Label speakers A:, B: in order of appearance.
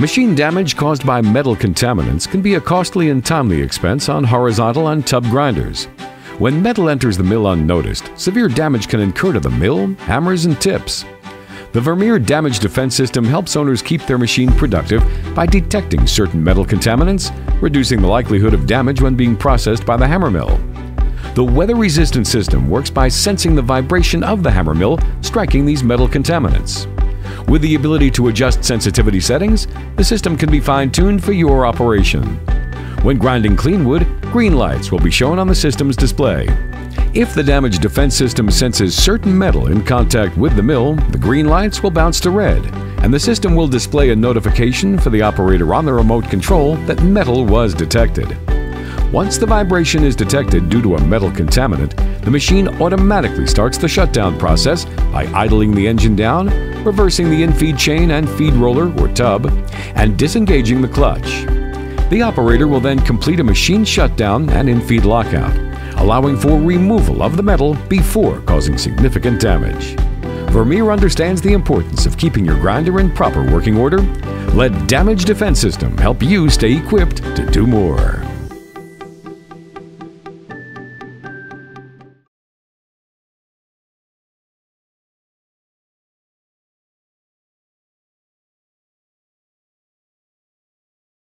A: Machine damage caused by metal contaminants can be a costly and timely expense on horizontal and tub grinders. When metal enters the mill unnoticed, severe damage can incur to the mill, hammers, and tips. The Vermeer Damage Defense system helps owners keep their machine productive by detecting certain metal contaminants, reducing the likelihood of damage when being processed by the hammer mill. The weather-resistant system works by sensing the vibration of the hammer mill striking these metal contaminants. With the ability to adjust sensitivity settings, the system can be fine-tuned for your operation. When grinding clean wood, green lights will be shown on the system's display. If the damage defense system senses certain metal in contact with the mill, the green lights will bounce to red, and the system will display a notification for the operator on the remote control that metal was detected. Once the vibration is detected due to a metal contaminant, the machine automatically starts the shutdown process by idling the engine down, reversing the infeed chain and feed roller or tub, and disengaging the clutch. The operator will then complete a machine shutdown and infeed lockout, allowing for removal of the metal before causing significant damage. Vermeer understands the importance of keeping your grinder in proper working order. Let Damage Defense System help you stay equipped to do more.